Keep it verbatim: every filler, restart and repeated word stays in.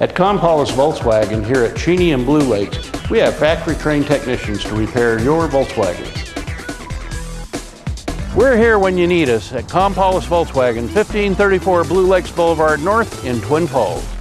At Paulos Volkswagen here at Cheney and Blue Lakes, we have factory-trained technicians to repair your Volkswagens. We're here when you need us at Paulos Volkswagen, fifteen thirty-four Blue Lakes Boulevard North in Twin Falls.